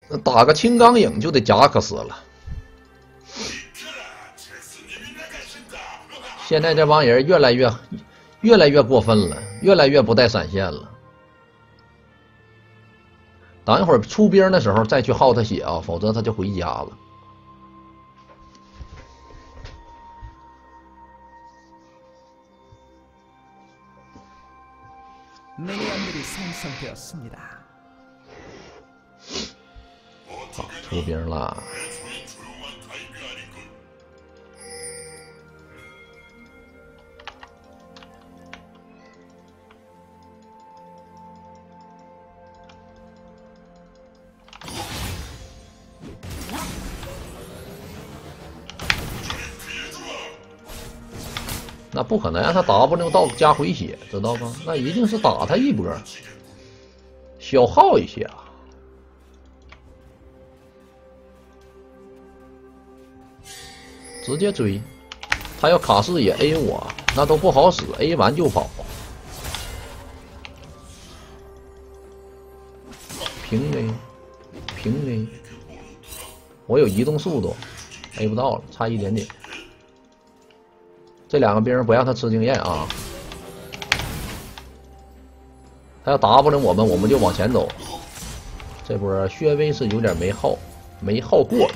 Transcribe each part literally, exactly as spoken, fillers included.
打个青钢影就得加克斯了。现在这帮人越来越越来越过分了，越来越不带闪现了。等一会儿出兵的时候再去耗他血啊，否则他就回家了。 好，出兵了。那不可能让他 W 到加回血，知道吧？那一定是打他一波，消耗一下。直接追，他要卡视野 A 我，那都不好使 ，A 完就跑。平 A， 平 A， 我有移动速度 ，A 不到了，差一点点。 这两个兵不让他吃经验啊！他要 W 我们，我们就往前走。这波薛微是有点没耗，没耗过。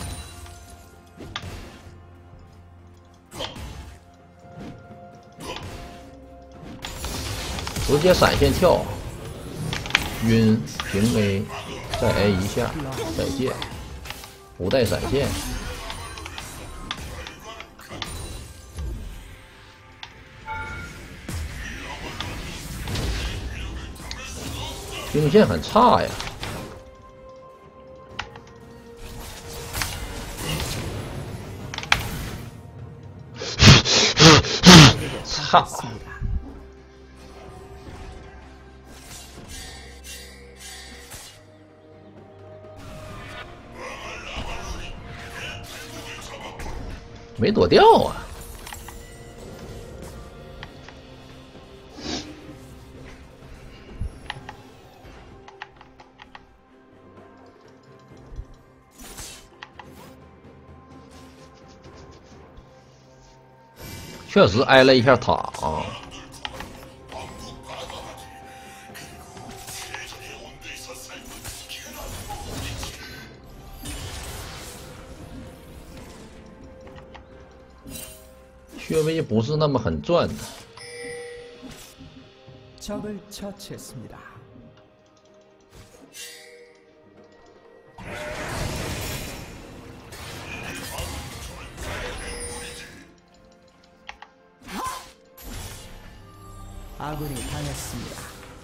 直接闪现跳，晕平 A， 再 A 一下，再见，不带闪现。 兵线很差呀！差，没躲掉啊！ 确实挨了一下塔啊！薛微不是那么很赚的。 적을 처치했습니다. 아군이 당했습니다.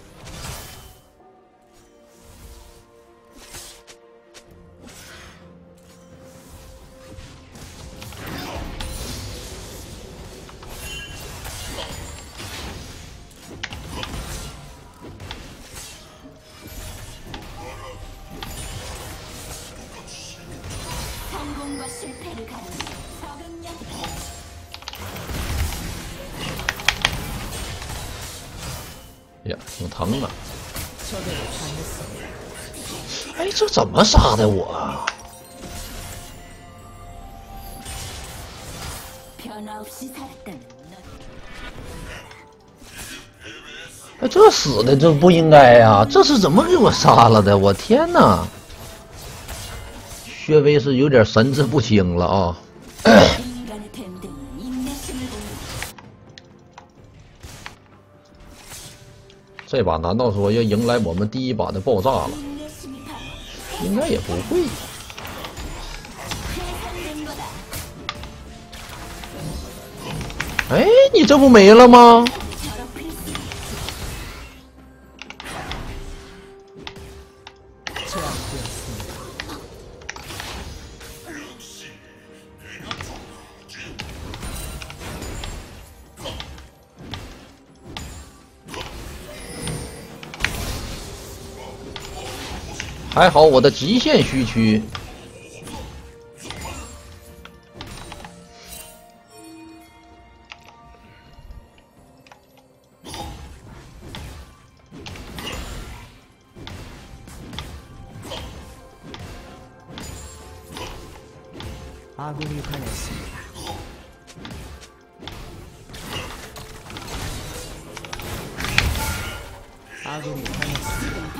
성공과 실패를 가는 적응력. 呀，挺疼啊！哎，这怎么杀的我啊？哎，这死的这不应该呀！这是怎么给我杀了的？我天哪！薛微是有点神志不清了啊！这把难道说要迎来我们第一把的爆炸了？应该也不会。哎，你这不没了吗？还好我的极限虚区。 아군이 당했습니다. 아군이 당했습니다.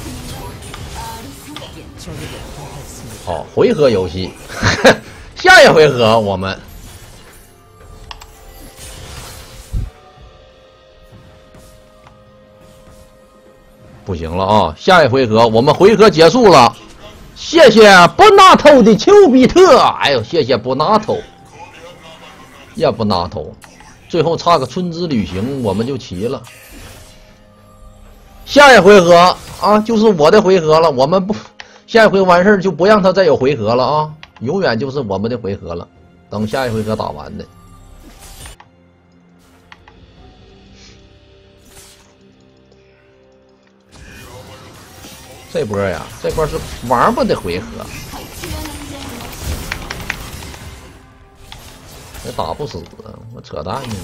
적에게 당했습니다. 好，回合游戏，下一回合我们不行了啊！下一回合我们回合结束了，谢谢不纳头的丘比特，哎呦，谢谢不纳头，也不纳头，最后差个春之旅行我们就齐了。下一回合啊，就是我的回合了，我们不。 下一回完事儿就不让他再有回合了啊！永远就是我们的回合了。等下一回合打完的，这波呀，这波是王八的回合，这打不死啊！我扯淡呢。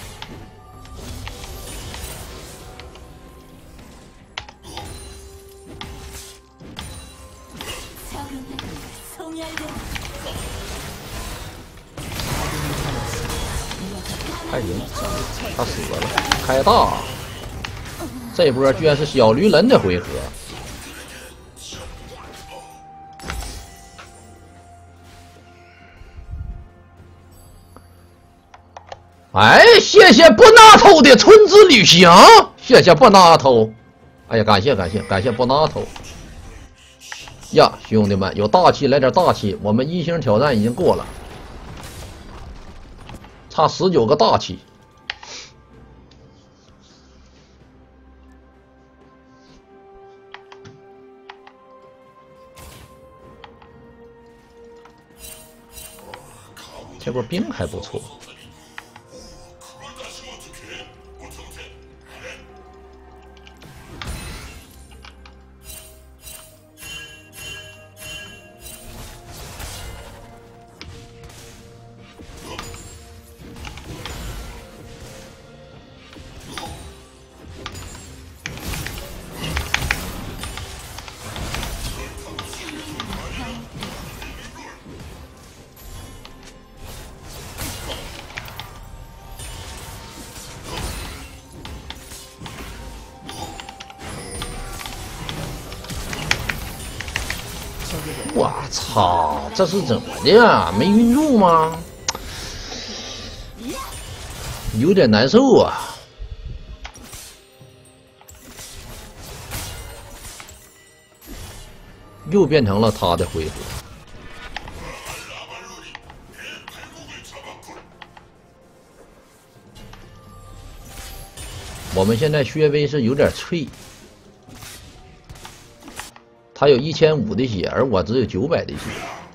还行，他死了，开大。这波居然是小驴人的回合。哎，谢谢不纳头的春之旅行，谢谢不纳头。哎呀，感谢感谢感谢不纳头。呀，兄弟们，有大气来点大气，我们一星挑战已经过了。 差十九个大气，这波兵还不错。我操，这是怎么的？没晕住吗？有点难受啊。又变成了他的回合。我们现在薛微是有点脆。 他有一千五的血，而我只有九百的血。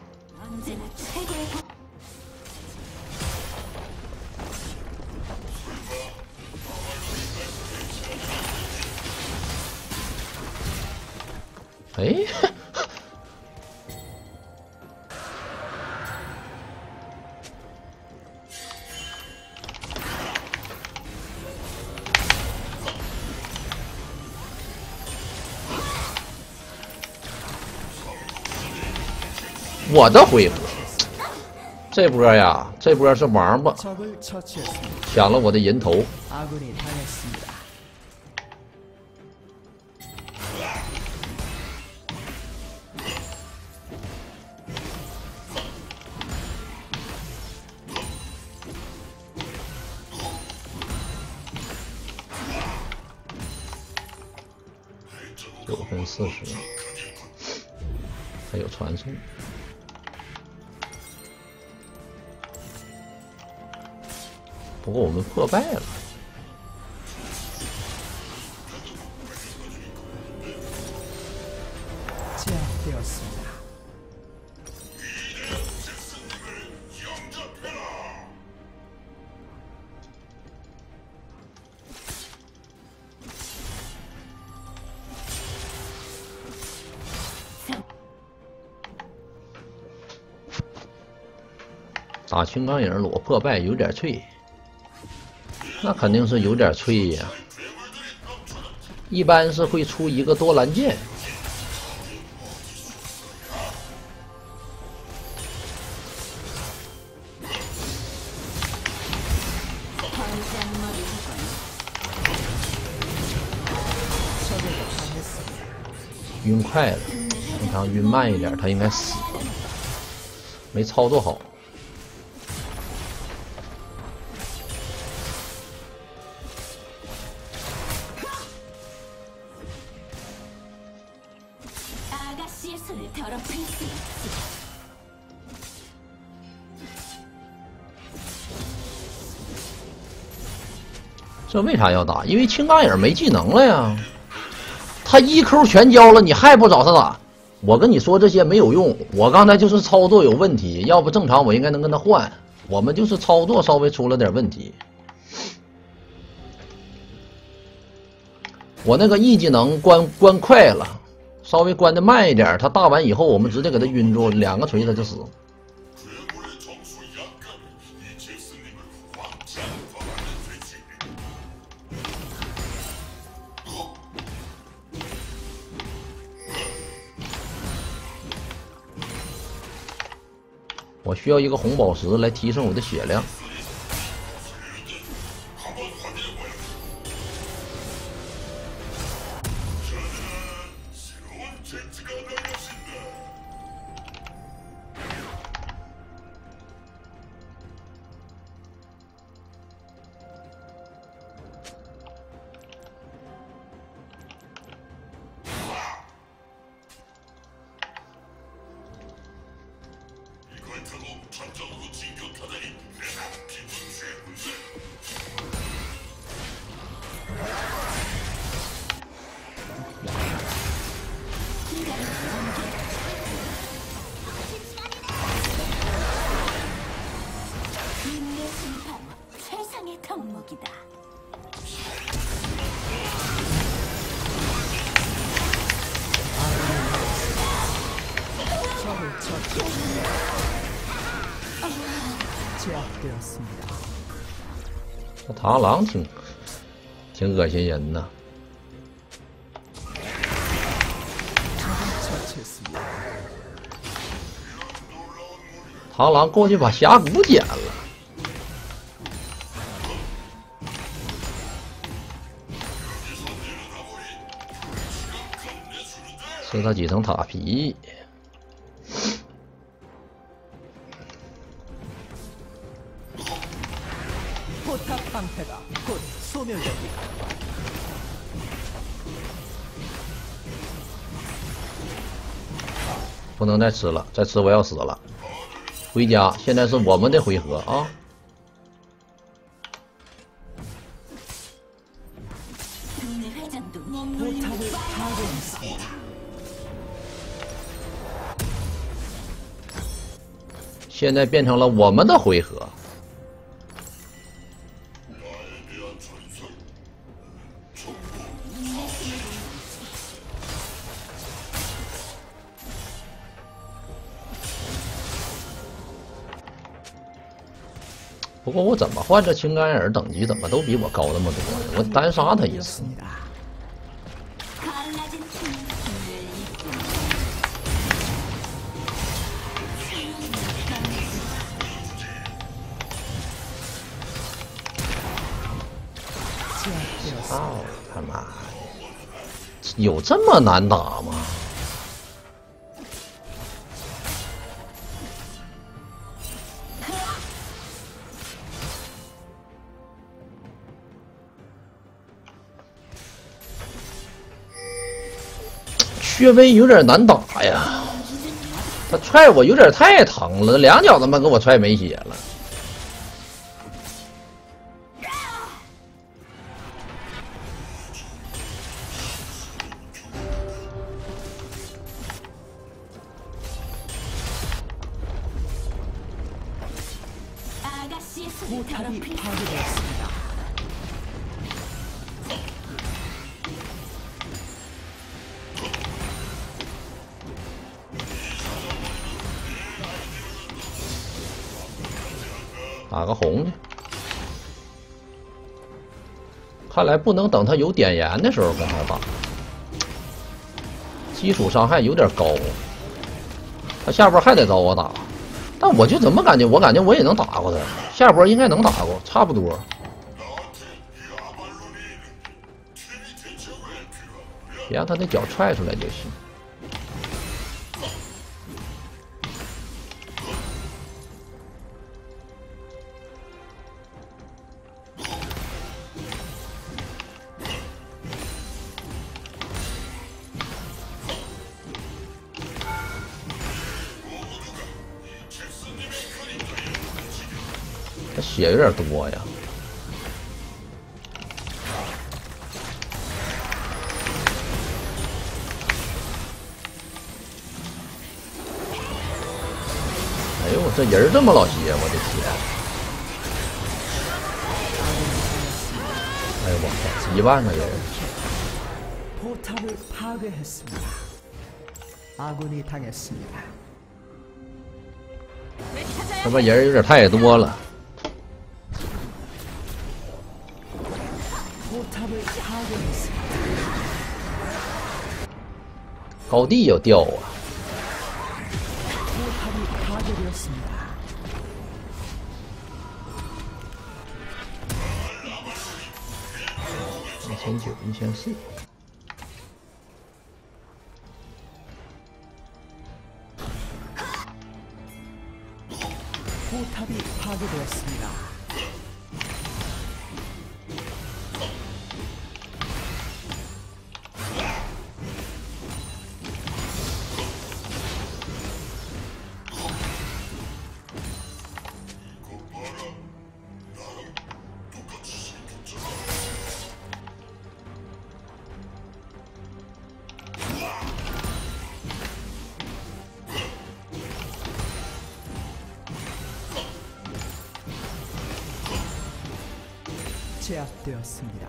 哎，我的回合，这波呀，这波是王八抢了我的人头。九分四十，还有传送。 不过我们破败了，打青钢影裸破败有点脆。 那肯定是有点脆呀，一般是会出一个多兰剑。 晕快了，平常晕慢一点，他应该死了，没操作好。这为啥要打？因为青钢影没技能了呀。他一 Q 全交了，你还不找他打？我跟你说这些没有用，我刚才就是操作有问题，要不正常我应该能跟他换。我们就是操作稍微出了点问题。我那个 E 技能关关快了，稍微关的慢一点，他大完以后我们直接给他晕住，两个锤他就死。我需要一个红宝石来提升我的血量。这螳螂挺挺恶心人呐。螳螂过去把峡谷捡了。吃他几层塔皮。 방패가 곧 소멸됩니다. 不能再吃了，再吃我要死了。回家，现在是我们的回合啊！现在变成了我们的回合。 不过我怎么换这青干眼等级怎么都比我高那么多呢？我单杀他一次。操他妈的！有这么难打吗？ 薛微有点难打呀，他踹我有点太疼了，两脚他妈给我踹没血了。 포탑이 파괴되었습니다. 打个红去，看来不能等他有点燃的时候跟他打，基础伤害有点高，他下波还得找我打，但我就怎么感觉，我感觉我也能打过他，下波应该能打过，差不多。别让他的脚踹出来就行。 这血有点多呀。哎呦，这人这么老些，我的天！哎呦我操，几万个人！ 포탑을 파괴했습니다. 아군이 당했습니다. 这边人有点太多了。 포탑을 파괴했습니다. 高地要掉啊！ 포탑이 파괴되었습니다. 一千九，一千四。 포탑이 파괴되었습니다. 제압되었습니다.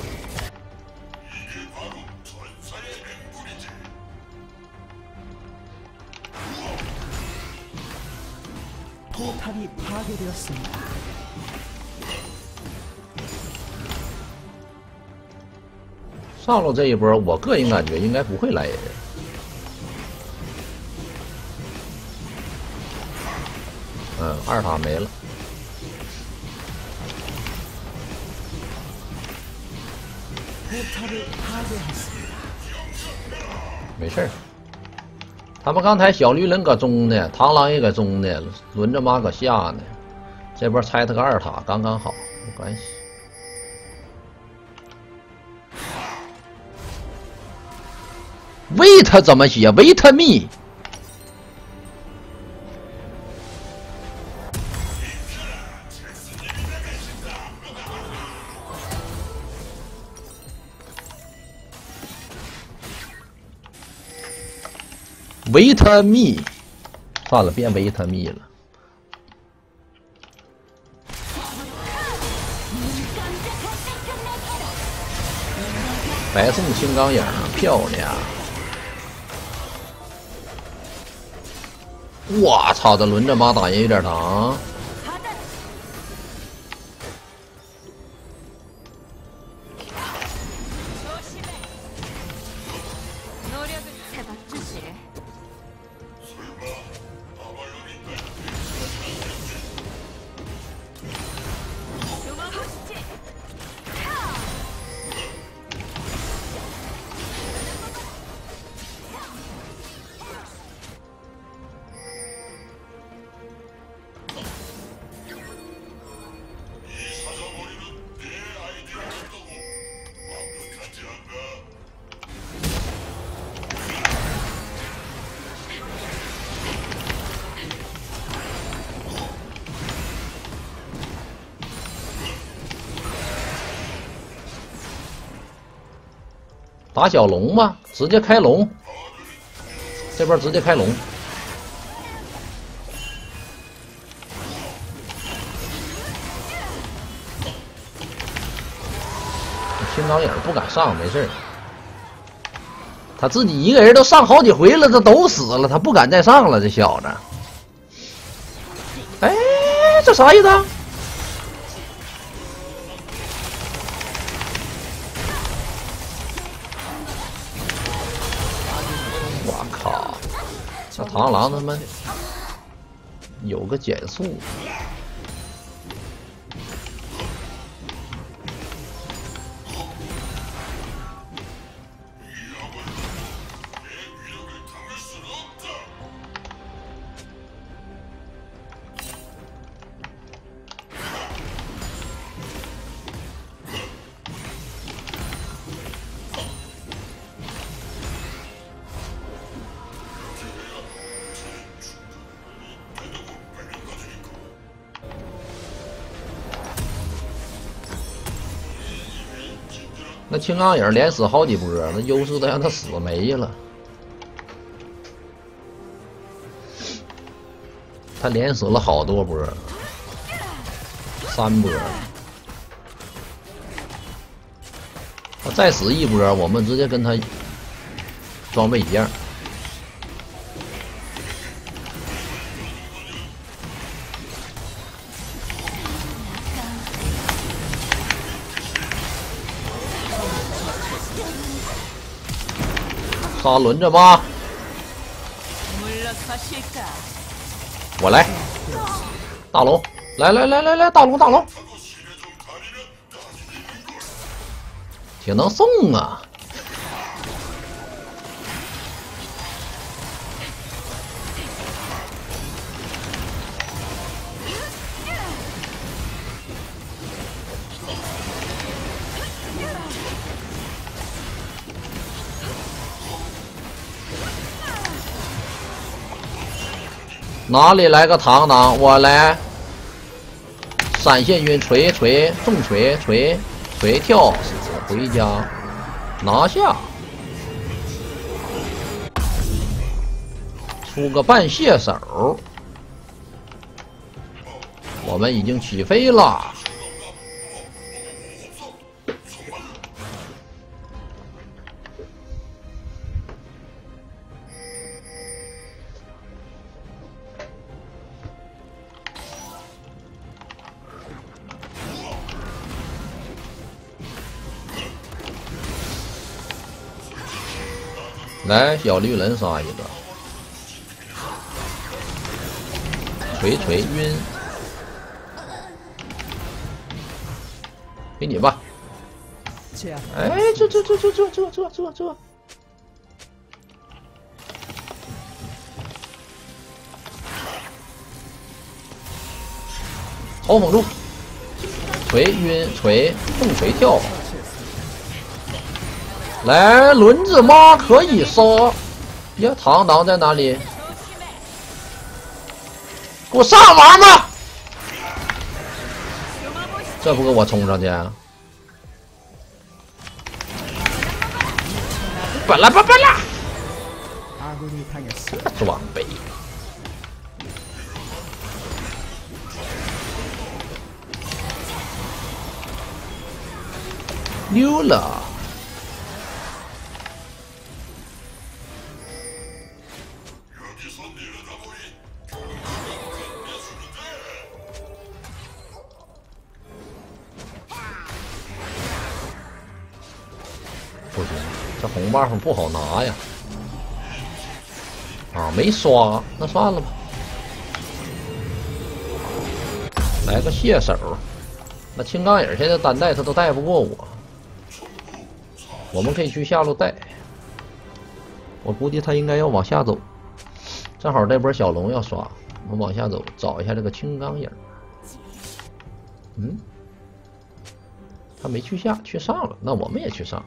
포탑이 파괴되었습니다. 上路这一波，我个人感觉应该不会来人。嗯，二塔没了。 没事儿，他们刚才小绿人搁中呢，螳螂也搁中呢，轮着马搁下呢。这波拆他个二塔刚刚好，没关系。wait 怎么写 ？wait me。 维他命，算了，变维他命了。白送青钢影，漂亮！我操，这轮着马打人有点疼。 打小龙吧，直接开龙，这边直接开龙。青钢影不敢上，没事儿。他自己一个人都上好几回了，这都死了，他不敢再上了，这小子。哎，这啥意思啊？ 我靠！这螳螂他妈有个减速， 那青钢影连死好几波，那优势都让他死没了。他连死了好多波，三波。他再死一波，我们直接跟他装备一样。杀轮着吧，我来，大龙，来来来来来，大龙大龙，挺能送啊！哪里来个螳螂？我来！闪现晕，锤锤重锤锤锤跳死回家，拿下！出个半蟹手，我们已经起飞了。来，小绿人杀一个，锤锤晕，给你吧。哎，这这这这这这这这这，嘲讽住，锤晕锤重锤跳。来，轮子妈可以杀呀！螳螂在哪里？给我上王八！这不给我冲上去？本来吧本来！装备溜了。不行，这红 buff 不好拿呀！啊，没刷，那算了吧。来个蟹手，那青钢影现在单带他都带不过我，我们可以去下路带。我估计他应该要往下走，正好这波小龙要刷，我们往下走，找一下这个青钢影。嗯，他没去下，去上了，那我们也去上。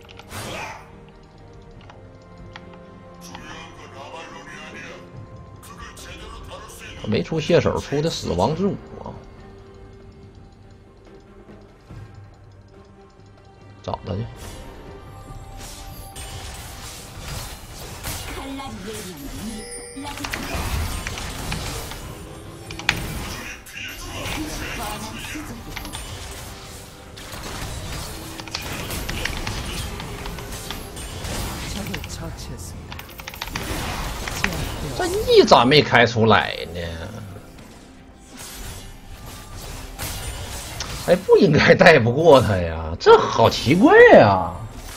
没出蟹手，出的死亡之舞啊！找他去。这一咋没开出来呢？哎，不应该带不过他呀，这好奇怪呀！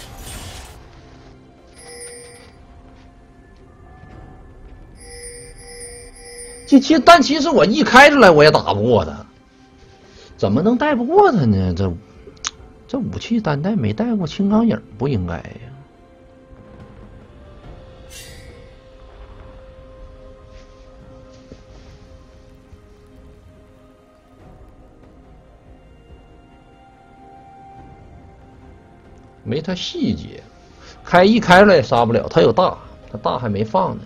其其但其实我一开出来我也打不过他，怎么能带不过他呢？这这武器单带没带过青钢影不应该呀。没他细节，开一开出来也杀不了，他有大，他大还没放呢。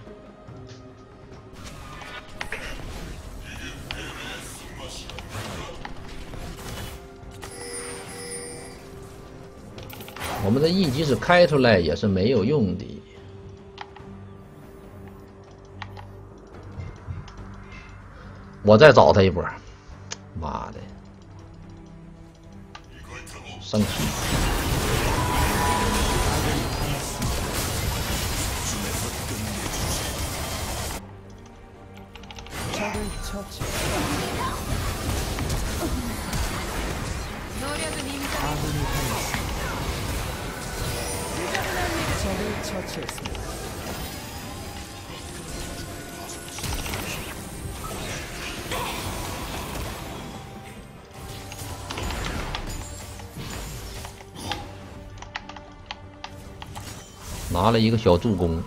我们的 E 即使开出来也是没有用的。我再找他一波，妈的，生气！ 처치했습니다. 拿了一个小助攻。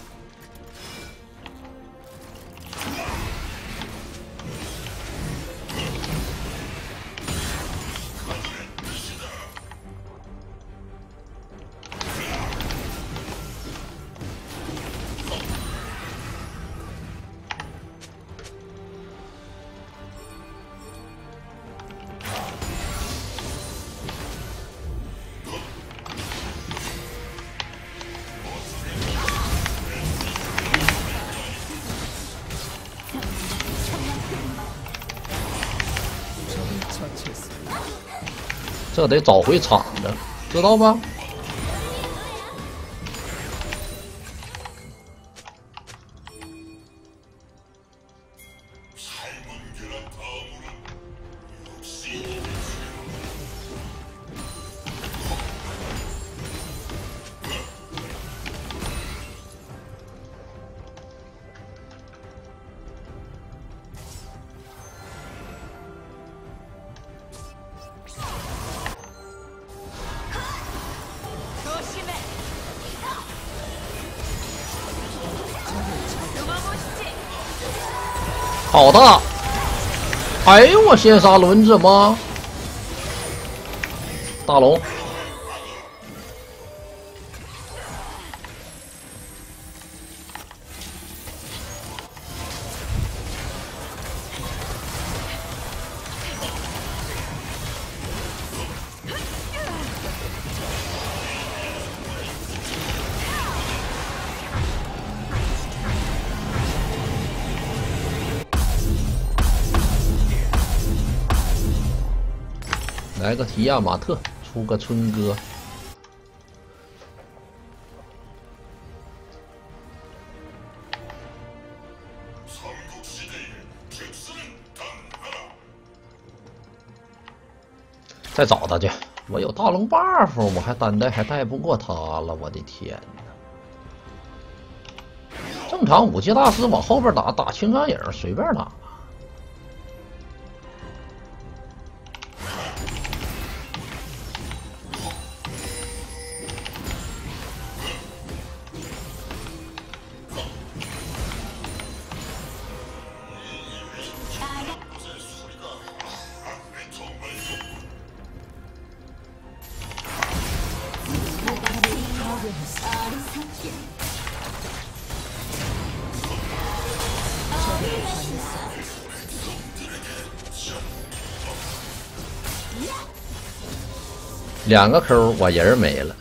这得找回场子，知道吧？好大！哎呦，我先杀轮子吗？大龙。来个提亚马特，出个春哥。再找他去，我有大龙 buff， 我还单带还带不过他了，我的天哪！正常武器大师往后边打，打青钢影随便打。两个扣，我人没了，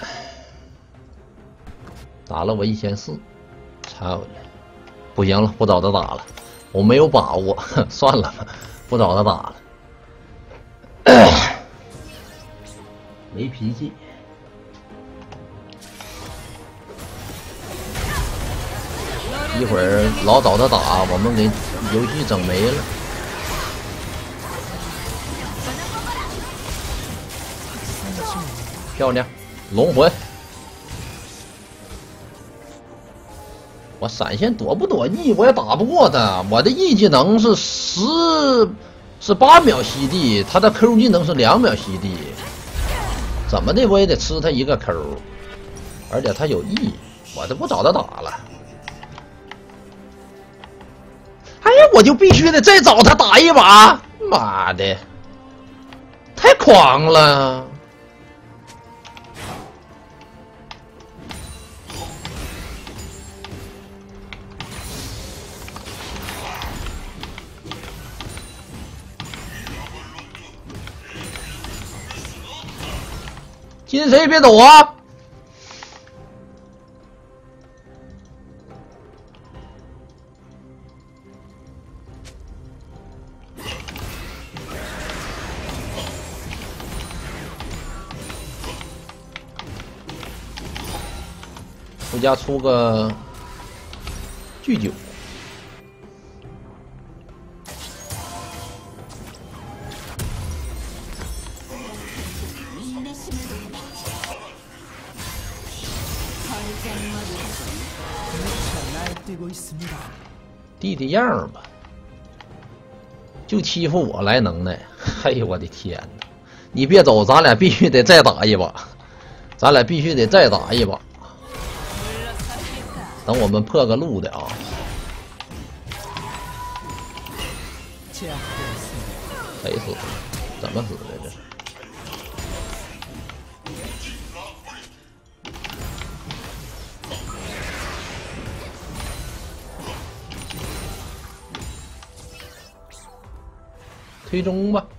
打了我一千四，操！不行了，不找他打了，我没有把握，算了吧，不找他打了，没脾气。一会儿老找他打，我们给游戏整没了。漂亮，龙魂！我闪现躲不躲 E， 我也打不过他。我的 E 技能是十是八秒吸地，他的 Q 技能是两秒吸地，怎么的我也得吃他一个 Q， 而且他有 E， 我就不找他打了。哎呀，我就必须得再找他打一把！妈的，太狂了！金谁别走啊！ 附加出个巨九。弟弟样吧，就欺负我来能耐。哎呦我的天哪！你别走，咱俩必须得再打一把，咱俩必须得再打一把。等我们破个路的啊！谁死的？怎么死的这是？推中吧。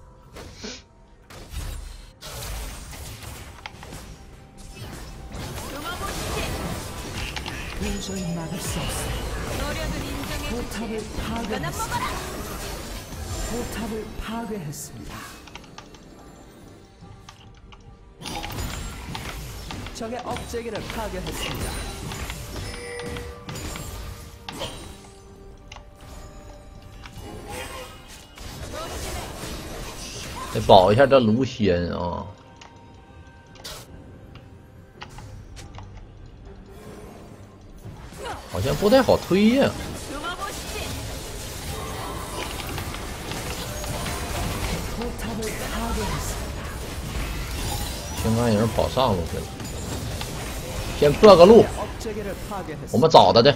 포탑을 파괴했습니다. 적의 업체계를 파괴했습니다. 得保一下这卢仙啊！好像不太好推呀、啊。青钢影跑上路去了，先破个路，我们找他去。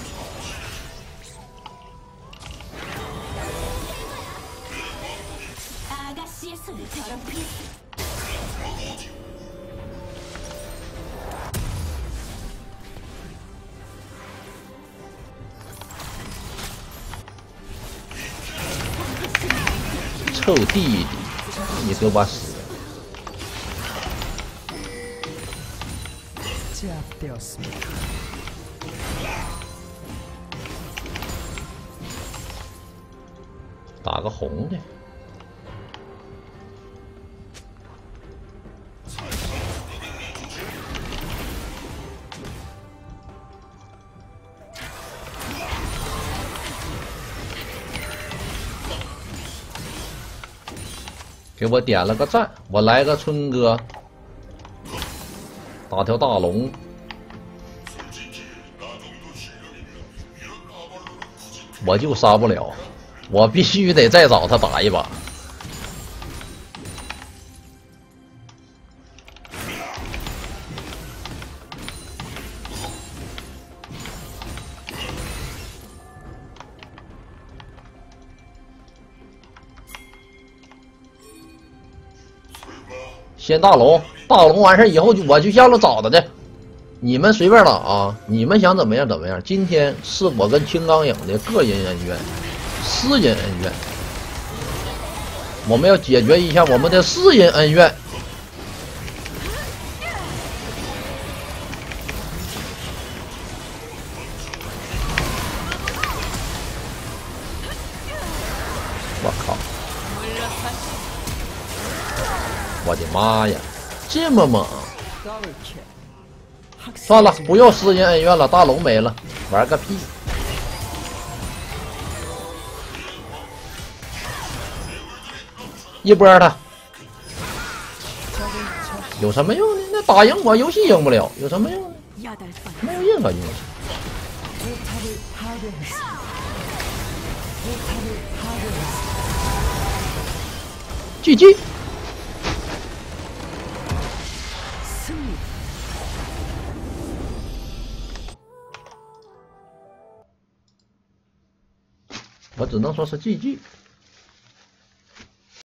臭弟弟，你给我死！ 打个红的。 给我点了个赞，我来个春哥，打条大龙，我就杀不了，我必须得再找他打一把。先大龙，大龙完事以后就我去下路找他去，你们随便打啊！你们想怎么样怎么样。今天是我跟青钢影的个人恩怨，私人恩怨，我们要解决一下我们的私人恩怨。我靠！ 我的妈呀，这么猛！算了，不要私人恩怨了，大龙没了，玩个屁！一波他，有什么用呢？那打赢我，游戏赢不了，有什么用呢？没有任何用处。 G G。 我只能说是 G G。